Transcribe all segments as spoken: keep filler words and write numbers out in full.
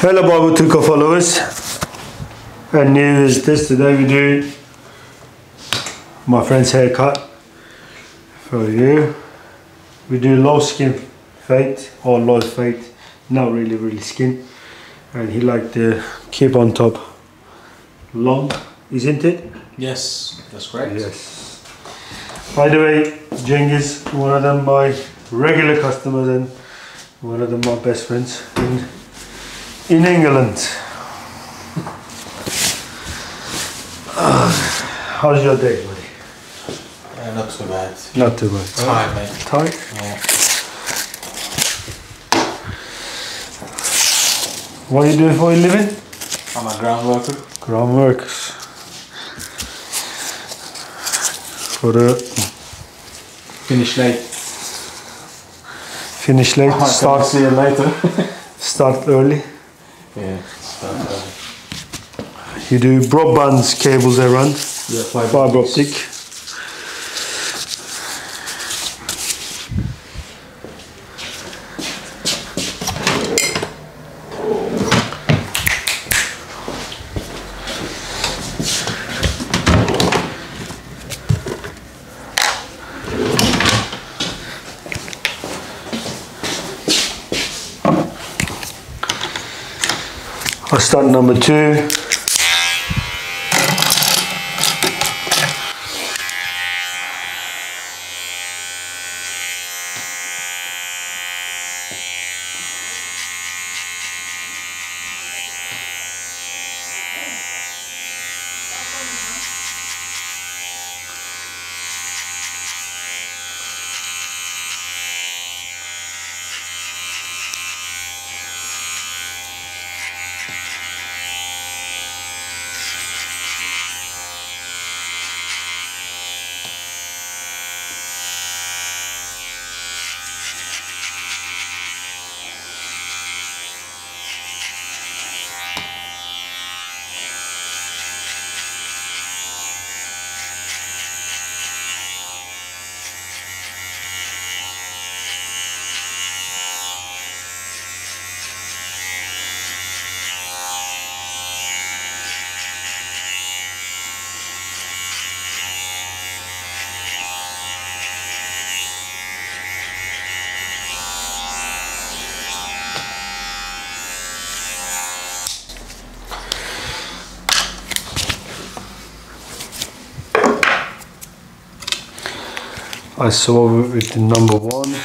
Hello Barber Turko followers, and new is this. Today we do my friend's haircut for you. We do low skin fade or low fade, not really really skin, and he liked to keep on top long, isn't it? Yes, that's correct. Yes. By the way, Cengiz, one of them my regular customers and one of them my best friends in, in England. Uh, how's your day, buddy? Uh, not too bad. Not too bad. Tired, mate. Tired? Yeah. What are you doing for a living? I'm a ground worker. Ground workers. For the Finish late. finish late, I'll start see you later. start early. Yeah, start early. You do broadband cables they run, Yeah, fiber, fiber optic. I'll start number two. I saw with the number one.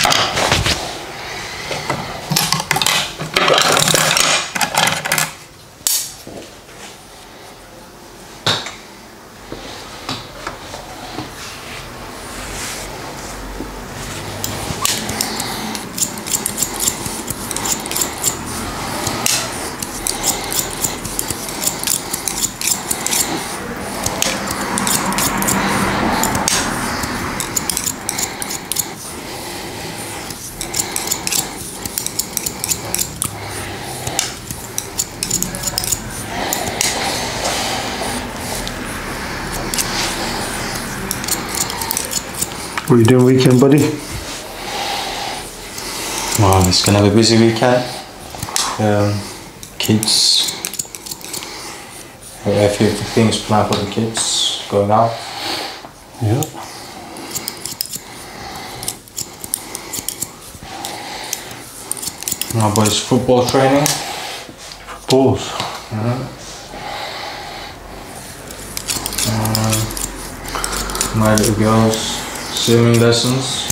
What are you doing weekend, buddy? Well, it's gonna have a busy weekend. Um, kids. We have a few things planned for the kids going out. Yeah. My boys' football training. Balls. Mm-hmm. Um, my little girls' swimming lessons.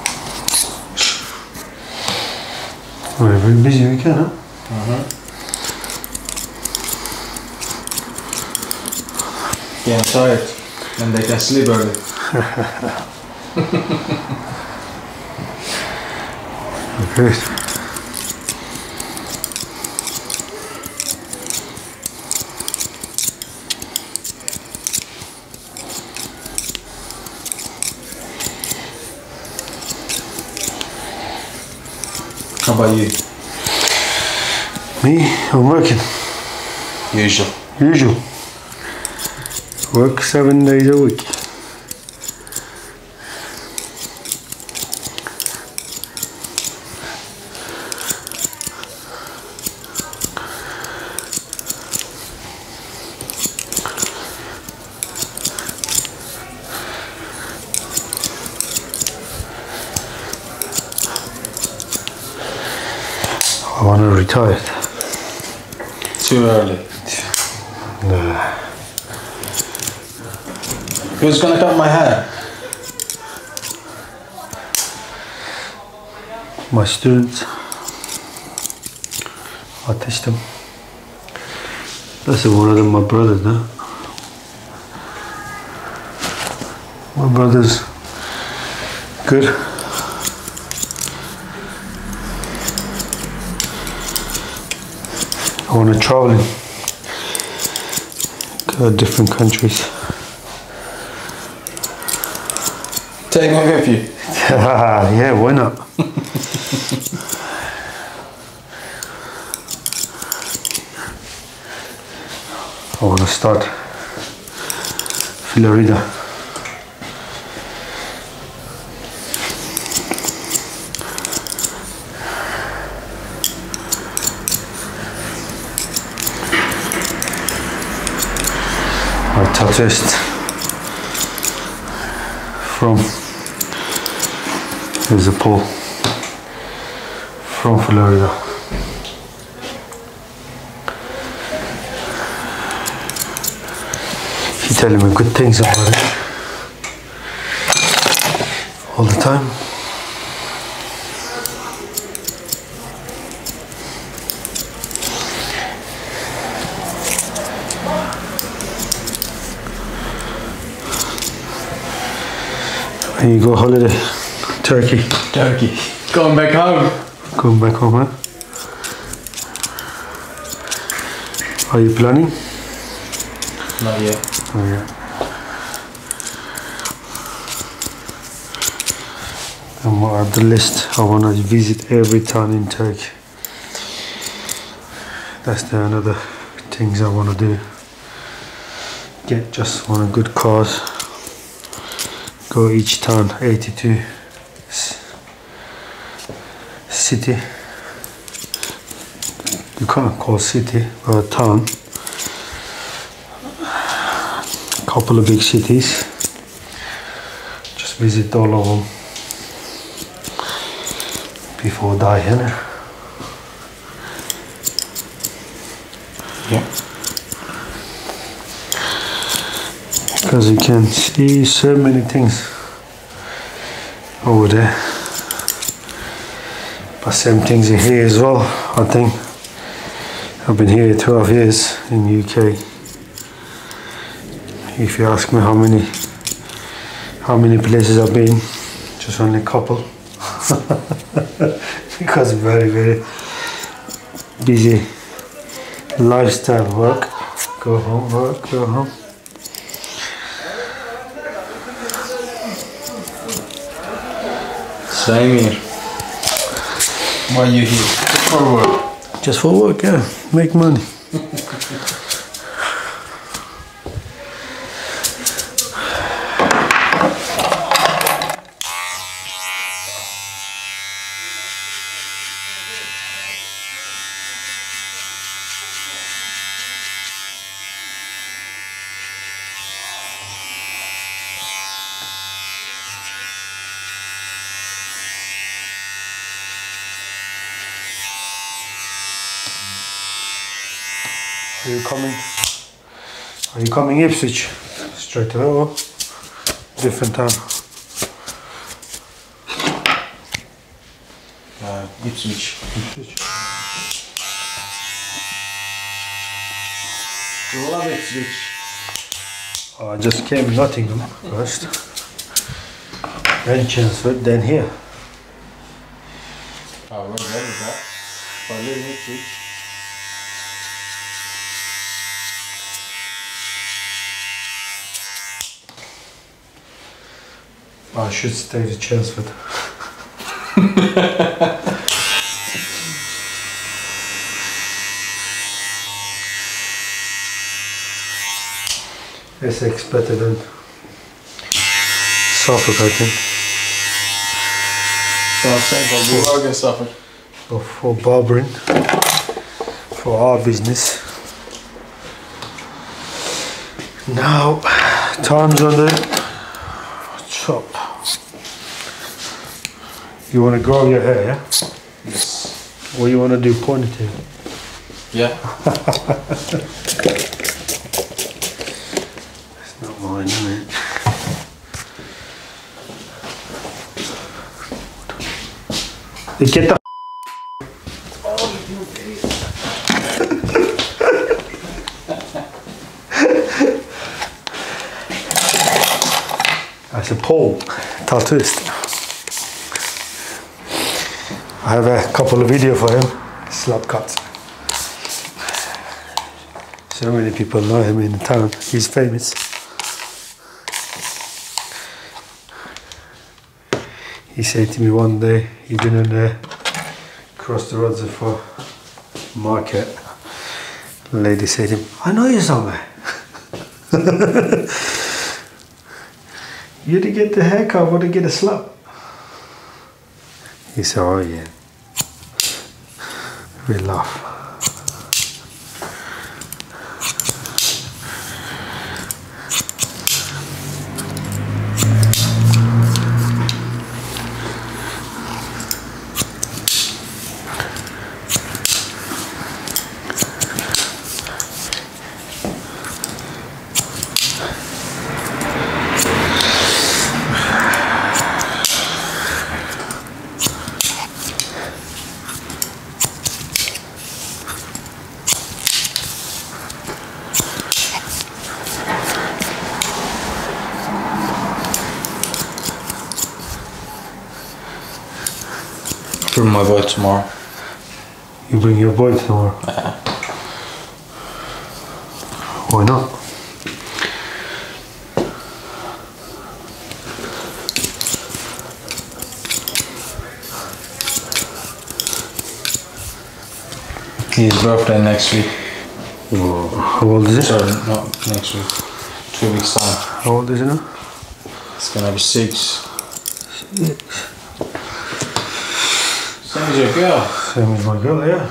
Well, very busy weekend, huh? Mm-hmm. Getting tired, and they can sleep early. Okay. How about you? Me, I'm working. Usual. Usual. Work seven days a week. I want to retire. Too early. Nah. Who's gonna cut my hair? My students. I teach them. That's one of them, my brothers, no? My brother's good. I want to travel, go to different countries. Take me with you. Yeah, why not? I want to start Florida. I toughest from there's a pole from Florida. He's telling me good things about it all the time. Here you go, holiday, Turkey. Turkey. Going back home. Going back home, huh? Are you planning? Not yet. Oh, yeah. And what are the list? I want to visit every town in Turkey. That's the another things I want to do. Get just one good cars. Go each town, eighty-two city. You can't call city or town. Couple of big cities. Just visit all of them before die, you know? Yeah. Because you can see so many things over there. But same things in here as well, I think. I've been here twelve years in U K. If you ask me how many how many places I've been, just only a couple. Because very very busy lifestyle, work, go home, work, go home. Same here. Why are you here? Just for work. Just for work, yeah. Make money. Are you coming? Are you coming Ipswich straight away or different town? Uh, Ipswich. Ipswich. Love Ipswich. Oh, I just came Nottingham first, then Chelmsford, then here. Oh, where was that? I live in Ipswich. I should stay to Chelmsford. Essex better than Suffolk, I think. So I'm saying, but we are going to suffer. For, for barbering, for our business. Now, time's on the chop. You want to grow your hair, yeah? Yes. Or you want to do ponytail? Yeah. It's not mine, is it? Hey, get the That's a pole, tattooist. I have a couple of videos for him, slap cuts. So many people know him in town, he's famous. He said to me one day, he been in there, across the roads for market. The lady said to him, I know you somewhere. You didn't get the haircut, want to get a slap? He said, oh yeah. We laugh. Bring my boy tomorrow. You bring your boy tomorrow? Yeah. Why not? His birthday next week. Whoa. How old is it? Sorry, not next week. Two weeks time. How old is it now? It's gonna be six. Six. Same as your girl. Same as my girl, yeah.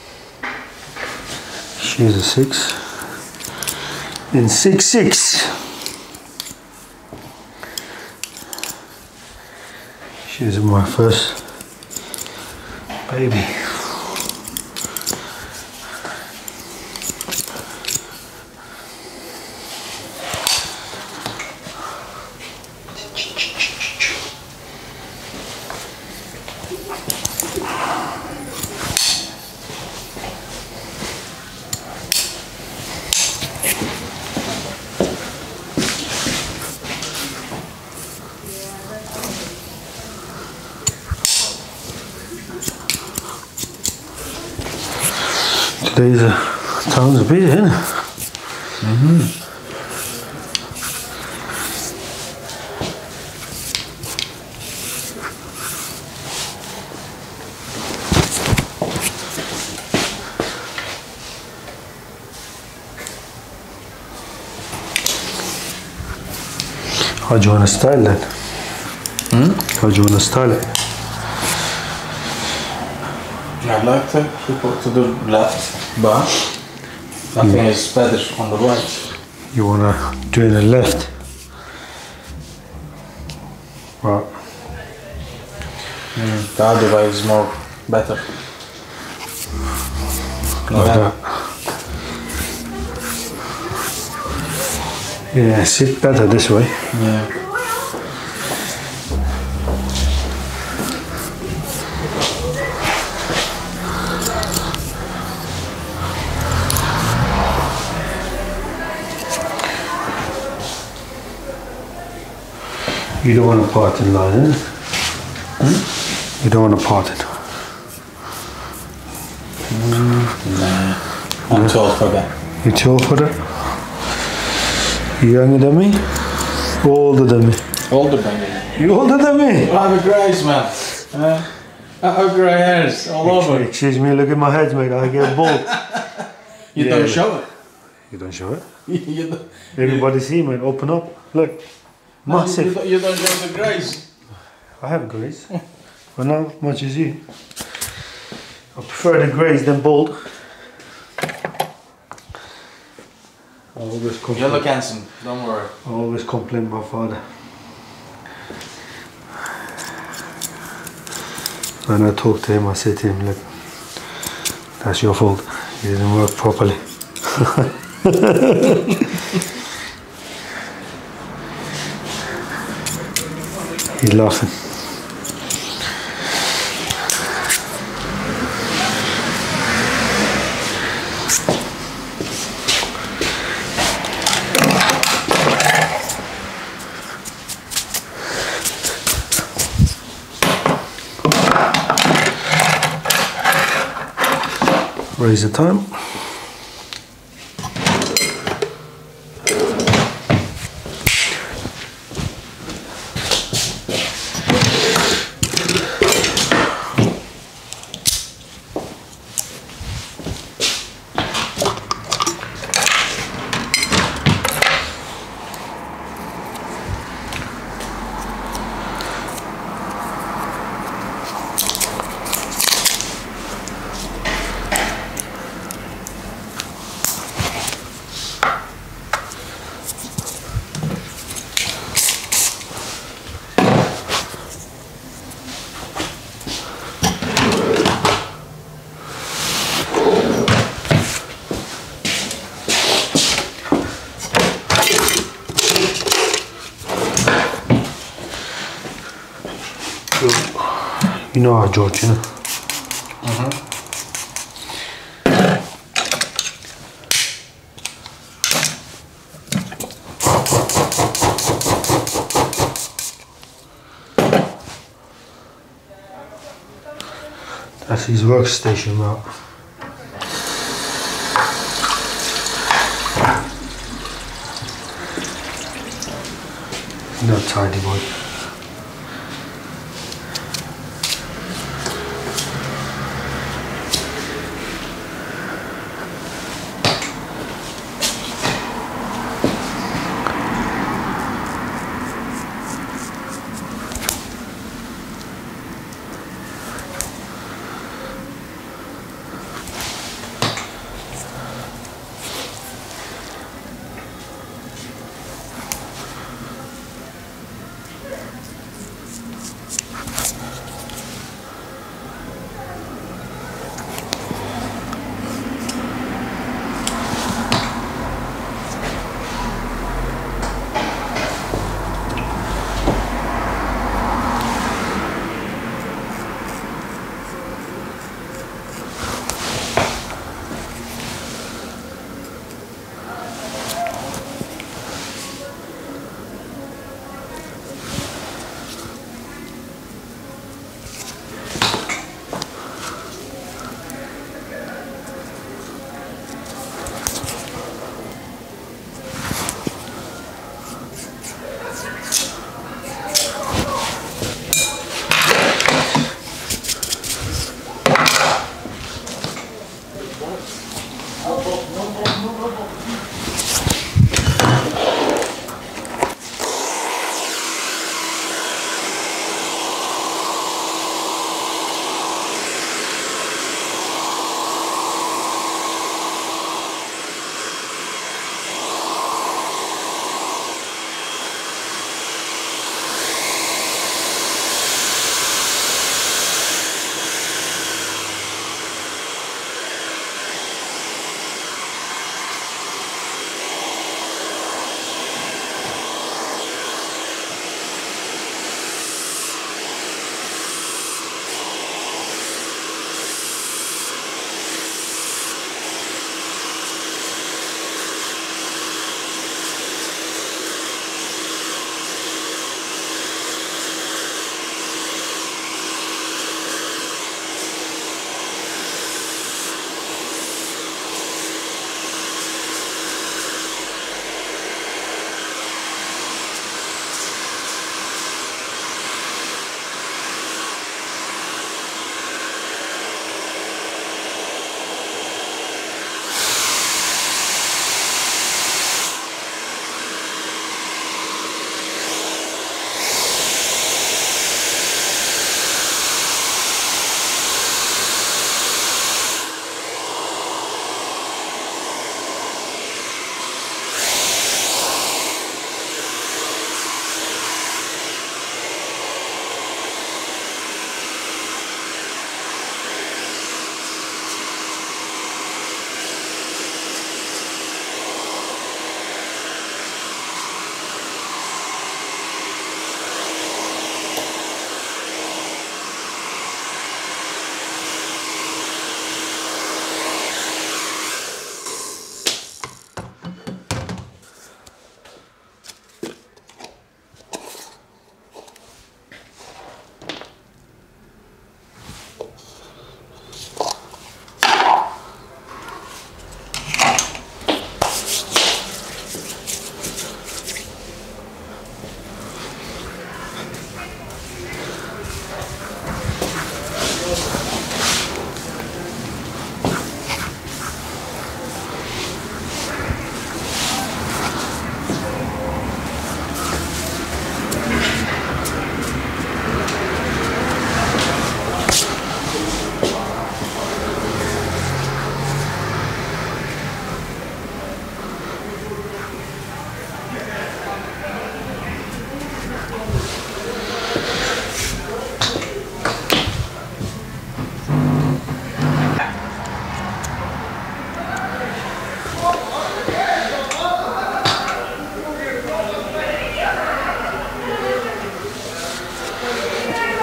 She's a six. And six six. She's my first baby. Today's a town's a bit, isn't it? Mm-hmm. How do you want to style that? Hmm? How do you want to style it? I'd like to keep it to the left, but I think it's better on the right. You want to do it in the left? Right. Mm, the other way is more better. Like that. Yeah, sit better this way. Yeah. You don't want to part in line, eh? Hmm? You don't want to part it. Mm, nah, I'm too old for that. You're too old for that? You younger than me? Or older than me? Older than me. You older than me? I have a greys, man. Uh, I have grey hairs all over. Excuse me, look at my head, mate. I get bald. You Yeah, don't look. show it. You don't show it? you don't, Everybody see, mate. Open up. Look. Massive. You don't, you don't show the greys. I have greys. But not as much as you. I prefer the greys than bald. I always complain. You look handsome, don't worry. I always complain my father. When I talk to him, I say to him, look, that's your fault. You didn't work properly. He's laughing. Raise the time. You know how George, you know? Mm-hmm. That's his workstation, Mark. Not tidy boy.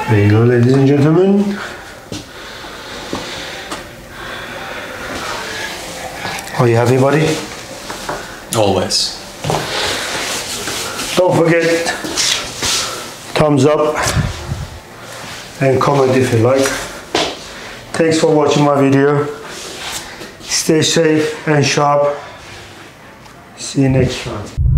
There you go, ladies and gentlemen. Are you happy, buddy? Always. Don't forget, thumbs up and comment if you like. Thanks for watching my video. Stay safe and sharp. See you next time.